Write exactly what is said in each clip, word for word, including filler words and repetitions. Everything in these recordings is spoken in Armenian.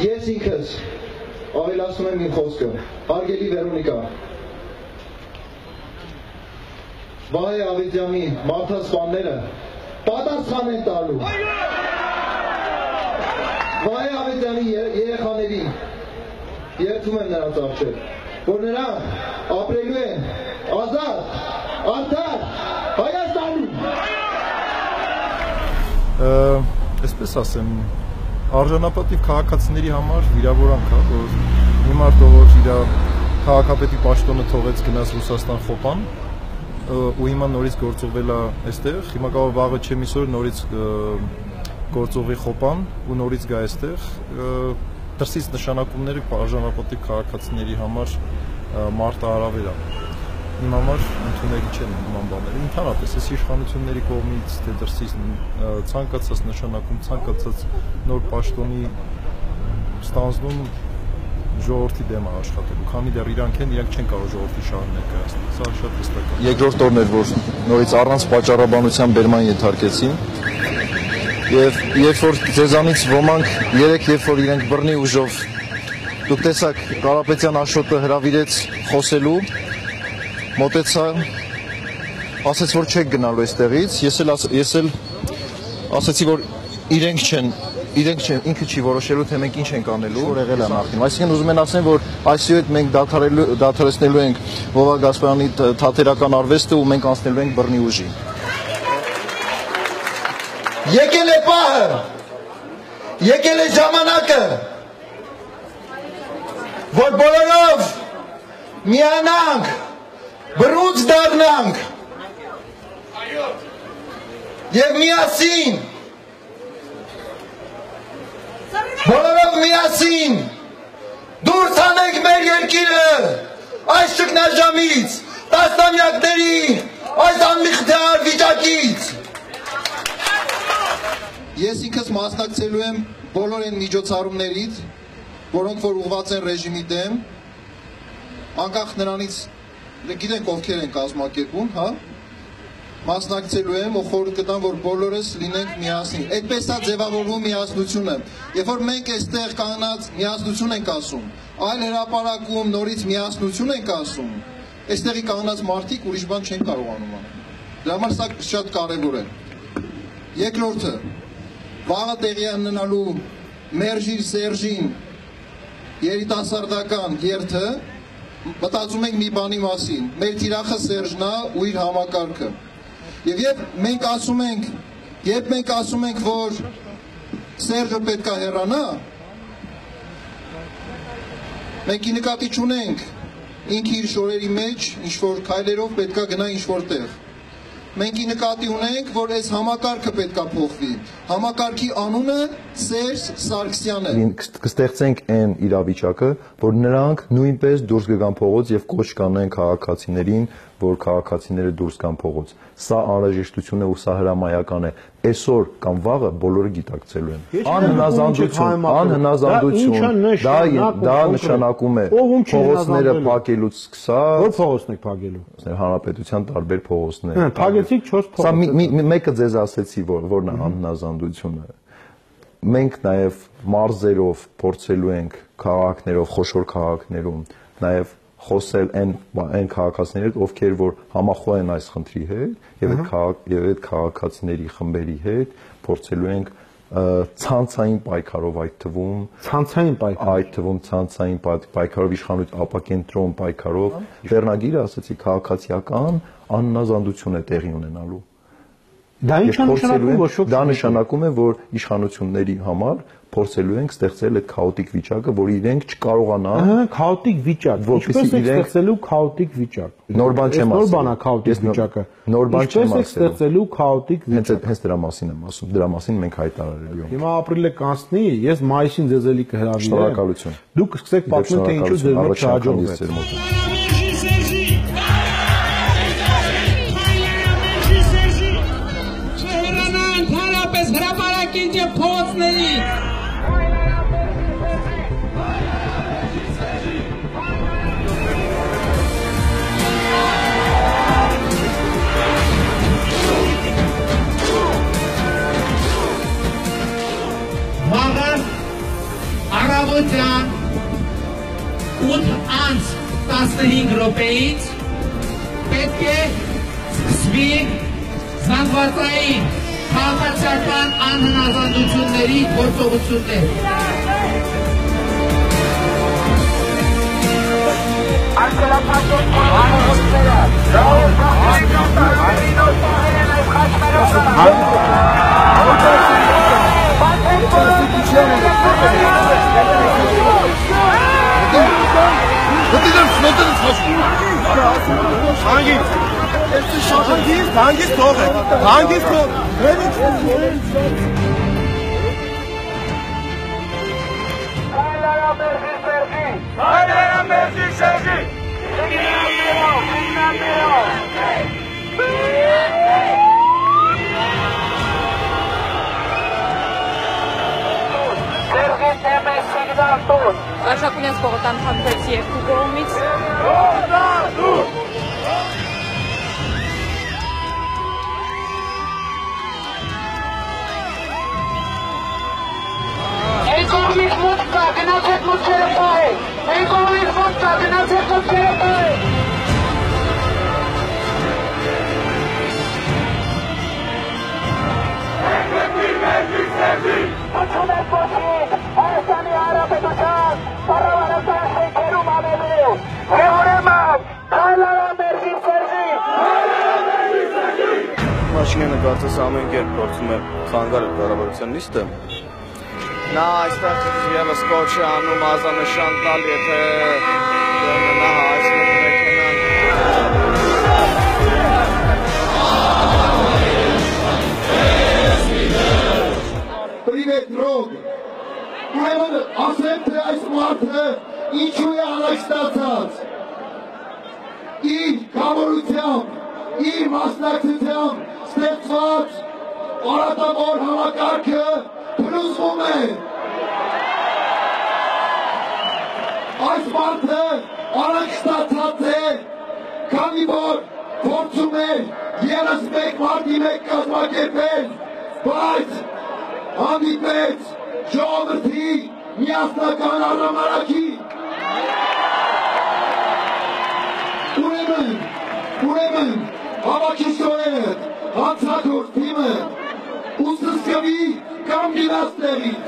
Ես ինքս ավելացնում եմ իմ խոսքը, հարգելի Վերոնիկա, Վահե Ավետյանի մարդասպանները պատասխան են տալու Վահե Ավետյանի երեխաներին երդում եմ նրանց առջև, որ նրանք ապրելու են ազատ, արդար Հայաստանում։ Այսպես ասեմ, արժանապատիվ քաղաքացիների համար վիրավորանք է, որ մի մարդը, որ իր քաղաքապետի պաշտոնը թողեց գնաց Ռուսաստան խոպան, ու հիմա նորից գործողվել է այստեղ, հիմա կարող վաղը չեմ իսօր նորից գործողվի խոպան ու նորից գա այստեղ, դրսից նշանակումները արժանապատիվ քաղաքացիների համար մարտը հարավեր է։ Իմ համար ընդունելի չեն նման բաները, ընդհանրապես այս իշխանությունների կողմից, թե դրսից ցանկացած նշանակում, ցանկացած նոր պաշտոնի ստանձնում ժողովրդի դեմ է աշխատելու, քանի դեռ իրանք են, իրանք չեն կարող ժողովրդի շահը ներկայացնել, սա շատ հստակ է։ Երկրորդ օրն էր, որ նորից առանց պատճառաբանության բերման ենթարկեցին, եւ երբ որ ձեզանից ոմանք երեք երբ որ իրենք բռնի ուժով դուք տեսաք Կարապետյան Աշոտը հրավիրեց խոսելու, մոտեցա, ասեց, որ չեք գնալու այստեղից, ես էլ ես էլ ասեցի, որ իրենք չեն, իրենք չեն, ինքը չի որոշելու, թե մենք ինչ ենք անելու, որ եղել է նախին։ Այսինքն ուզում են ասեն, որ այսուհետ հետ մենք դադարեցնելու ենք Վովա Գասպարյանի թատերական արվեստը ու մենք անցնելու ենք բռնի ուժի։ Եկել է պահը, եկել է ժամանակը, որ բոլորով միանանք, բռունց դառնանք եւ միասին բոլորով միասին դուրս հանենք մեր երկիրը այս ճգնաժամից, տասնամյակների այս անմիջական վիճակից։ Ես ինքս մասնակցելու եմ բոլոր այն միջոցառումներից, որոնք որ ուղղված են ռեժիմի դեմ, անկախ նրանից գիտենք ովքեր են կազմակերպում, հա, մասնակցելու եմ ու խորհուրդ կտամ, որ բոլորս լինենք միասին։ Այդպես է ձևավորվում միասնությունը։ Երբ որ մենք այստեղ կանգնած միասնություն ենք ասում, այլ հրապարակում նորից միասնություն ենք ասում, այստեղի կանգնած մարդիկ ուրիշ բան չեն կարողանում անել։ Դրա համար սա շատ կարևոր է։ Երկրորդը, վաղը տեղի է ունենալու Մերժիր Սերժին երիտասարդական երթը, մտածում ենք մի բանի մասին, մեր թիրախը Սերժն է ու իր համակարգը։ Եվ երբ մենք ասում ենք, երբ մենք ասում ենք, որ Սերժը պետք է հեռանա, մենք ի նկատի չունենք ինքը իր շորերի մեջ ինչ-որ քայլերով պետք է գնա ինչ-որ տեղ։ Մենք ի նկատի ունենք, որ այս համակարգը պետք է փոխվի։ Համակարգի անունը Սերժ Սարգսյանն է։ Կստեղծենք այն իրավիճակը, որ նրանք նույնպես դուրս կգան փողոց եւ կոչ կանեն քաղաքացիներին, որ քաղաքացիները դուրս գան փողոց։ Սա անհրաժեշտություն է ու սա հրամայական է։ Այսօր կամ վաղը բոլորը գիտակցելու են։ Անհնազանդություն, անհնազանդություն, դա դա նշանակում է փողոցները փակելուց սկսած։ Որ փողոցն եք փակելու։ Հանրապետության տարբեր փողոցներ։ Փակեցիք չորս փողոց։ Սա մեկը ձեզ ասեցի, որ որն է անհնազանդությունը։ Մենք նաև մարզերով փորձելու ենք քաղաքներով, խոշոր քաղաքներում, նաև խոսել այն այն քաղաքացիների, ովքեր որ համախոհ են այս խնդրի հետ եւ այդ եւ այդ քաղաքացիների խմբերի հետ փորձելու ենք ցանցային պայքարով այդ թվում ցանցային պայքար այդ թվում ցանցային պայքարով իշխանություն ապակենտրոն պայքարով վերնագիրը ասացի քաղաքացիական անհնազանդություն է տեղի ունենալու։ Դա ինչ է նշանակում, որ շոկ։ Դա նշանակում է, որ իշխանությունների համար փորձելու ենք ստեղծել այդ քաոտիկ վիճակը, որ իրենք չկարողանան։ Ահա, քաոտիկ վիճակ։ Ինչպես է ստեղծելու քաոտիկ վիճակ։ Նոր բան չեմ ասում։ Նոր բան է քաոտիկ վիճակը։ Նոր բան չեմ ասում։ Ինչպես է ստեղծելու քաոտիկ վիճակ։ Հենց դրա մասին եմ ասում։ Դրա մասին մենք հայտարարելու ենք։ Հիմա ապրիլը կանցնի, ես մայիսին ձեզ էլի կհրավիրեմ։ Շնորհակալություն։ Դուք սկսեք պատմել, թե ինչու ձեզ մոտ չհաջողվեց։ Հրապարակին և փողոցների Վաղը առավ առավոտյան ութ անց տասնհինգ րոպեից պետք է սկսվի զանգվածային քաղաքացիական անհնազանդությունների գործողություններ։ Hangist, hangist թողը, hangist թողը։ Հայլարա մերժի Սերժի, հայլարա մերժի Սերժի, Սիգնամիրով, Սիգնամիրով։ Սերժի թեմե Սիգնամ տուն։ Արշակունյաց կողոտան խնդրեց երկու կողմից։ Կողոտան Economic Mutsa, Gnaset Mutserepai! Economic Mutsa, Gnaset Mutserepai! Ekletir Mevcut Sevgi! Hükümet Boşik, Erşani Arap Eduşan, Paravanatan Şekerum Ameliu! Evremem, Haylara Mevcut Sevgi! Haylara Mevcut Sevgi! Maşinը կարծես ամեն կերպ գործում է խանգարել կառավարության նիստը։ Նա այստեղ եւս կոչ է անում ազանշան տալ, եթե նա հայցնի մեքենան։ Պրիվետ ռոգ, ուրեմն ասեմ, թե այս մարդը ինչու է առաջ ստացած, իր կամորությամբ, իր մասնակցությամբ ստեղծված արատավոր համակարգը փլուզվում է։ Այս մարդը առաջ ստացած է, քանի որ փորձում է ևս մեկ մարդի մեկ կազմակերպել, բայց հանդիպեց ժողովրդի միասնական արժանարակի։ Ուրեմն, ուրեմն հավաքիչները, հանցագործ թիմը ուսուցկվի կամ գինաստեղից։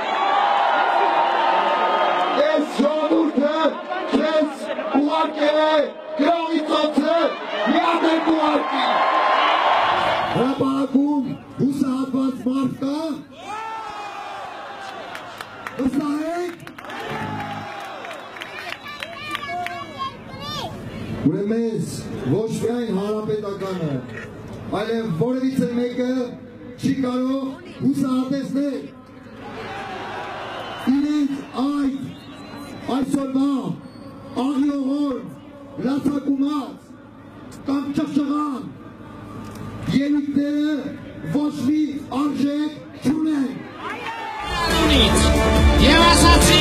Ես ժողովուրդը քեզ ուղարկել է գրողի ծոցը միամեկ ուղարկի։ Հրապարակում հուսահատված մարդ կա։ Վստահ եք։ Ուրեմն մեզ ոչ միայն հանրապետականը, այլև որևիցե մեկը չի կարող հուսահատեցնել իրենց այդ այսօրվա աղիողոր լացակումած կամ ճղճղան ելույթները ոչ մի արժեք չունեն։ Եվ ասացի